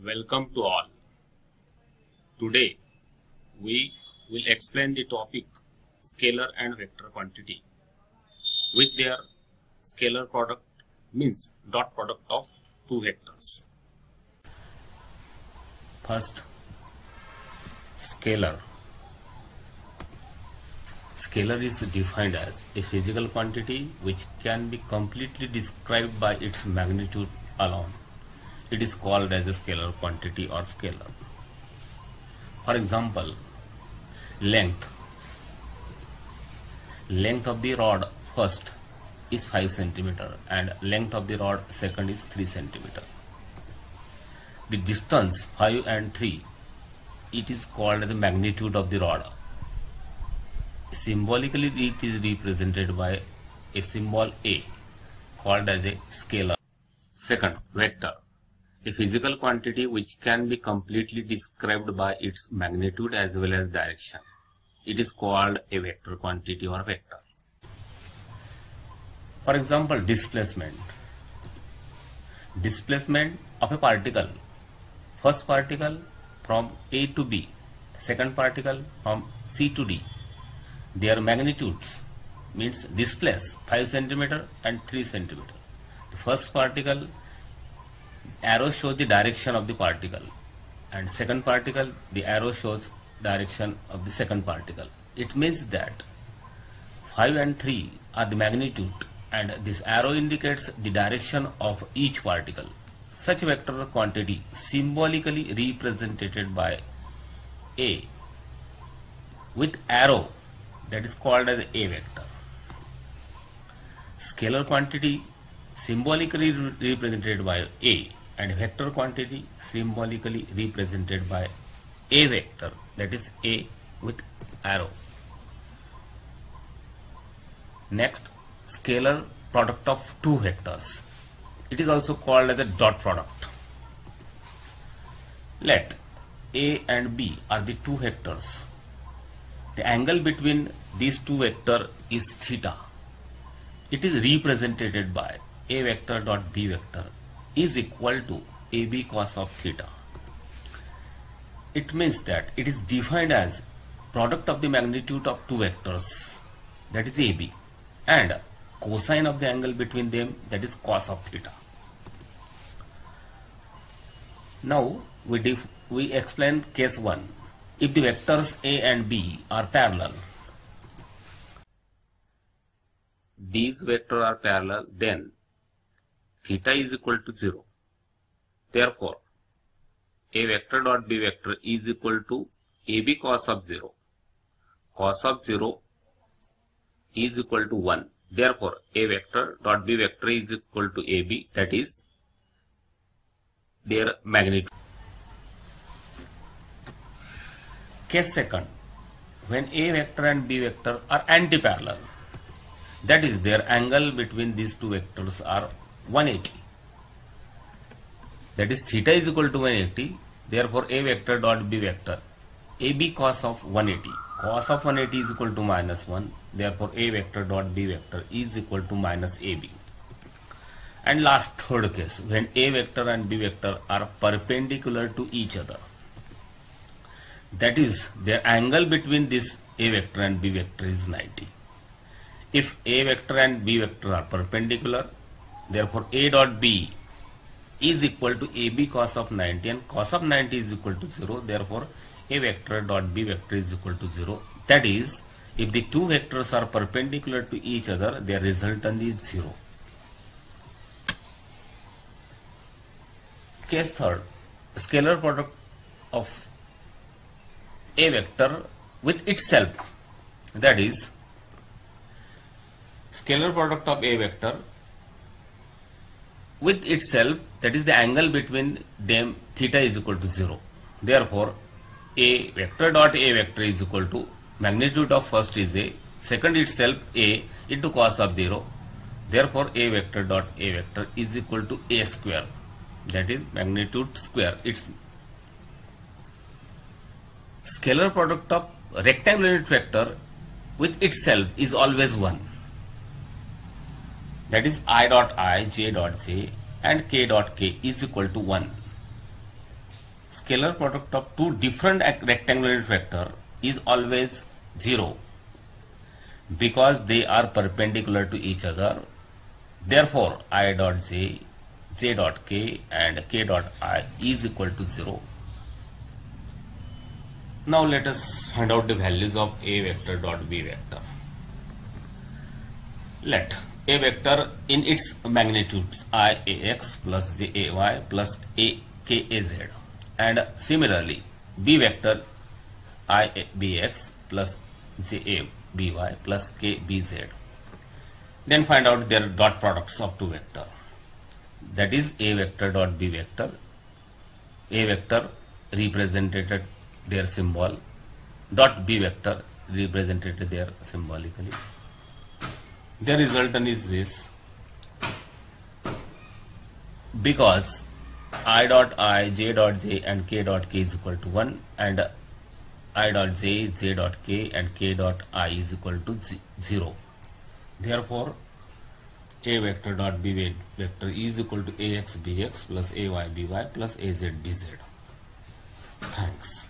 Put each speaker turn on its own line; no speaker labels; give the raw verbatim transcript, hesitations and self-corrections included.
Welcome to all. Today we will explain the topic scalar and vector quantity with their scalar product, means dot product of two vectors. First, scalar. Scalar is defined as a physical quantity which can be completely described by its magnitude alone. It is called as a scalar quantity or scalar. For example, length. Length of the rod first is five centimeter and length of the rod second is three centimeter. The distance five and three, it is called as the magnitude of the rod. Symbolically it is represented by a symbol A called as a scalar. Second, vector. A physical quantity which can be completely described by its magnitude as well as direction. It is called a vector quantity or vector. For example, displacement. Displacement of a particle. First particle from A to B, second particle from C to D. Their magnitudes means displace five centimeter and three centimeter. The first particle, arrow shows the direction of the particle, and second particle, the arrow shows direction of the second particle. It means that five and three are the magnitude and this arrow indicates the direction of each particle. Such vector quantity symbolically represented by A with arrow, that is called as A vector. Scalar quantity symbolically represented by A and vector quantity symbolically represented by A vector, that is A with arrow. Next, scalar product of two vectors. It is also called as a dot product. Let A and B are the two vectors. The angle between these two vectors is theta. It is represented by A vector dot B vector is equal to A B cos of theta. It means that it is defined as product of the magnitude of two vectors, that is A B, and cosine of the angle between them, that is cos of theta. Now we def we explain case one. If the vectors A and B are parallel, these vectors are parallel, then theta is equal to zero. Therefore, A vector dot B vector is equal to A B cos of zero. Cos of zero is equal to one. Therefore, A vector dot B vector is equal to A B, that is their magnitude. Case second, when A vector and B vector are antiparallel, that is their angle between these two vectors are one eighty. That is theta is equal to one eighty. Therefore, A vector dot B vector, A B cos of one eighty. Cos of one eighty is equal to minus one. Therefore, A vector dot B vector is equal to minus A B. And last, third case, when A vector and B vector are perpendicular to each other. That is, their angle between this A vector and B vector is ninety. If A vector and B vector are perpendicular, therefore A dot B is equal to A B cos of ninety and cos of ninety is equal to zero. Therefore, A vector dot B vector is equal to zero. That is, if the two vectors are perpendicular to each other, their resultant is zero. Case third, scalar product of A vector with itself, that is scalar product of A vector with itself, that is the angle between them, theta is equal to zero. Therefore, A vector dot A vector is equal to magnitude of first is A, second itself A into cos of zero. Therefore, A vector dot A vector is equal to A square, that is magnitude square. Its scalar product of rectangular unit vector with itself is always one. That is I dot I, J dot J and K dot K is equal to one. scalar product of two different rectangular vector is always zero because they are perpendicular to each other. Therefore, I dot j, j dot k and k dot I is equal to zero. Now let us find out the values of A vector dot B vector. Let A vector in its magnitudes I A x plus j A y plus A k A z, and similarly B vector I A B x plus j A B y plus k B z. Then find out their dot products of two vector. That is A vector dot B vector. A vector represented their symbol, dot B vector represented there symbolically. The resultant is this, because I dot I, j dot j and k dot k is equal to one, and I dot j, j dot k and k dot I is equal to zero. Therefore, A vector dot B vector is equal to A x B x plus A y B y plus A z B z. Thanks.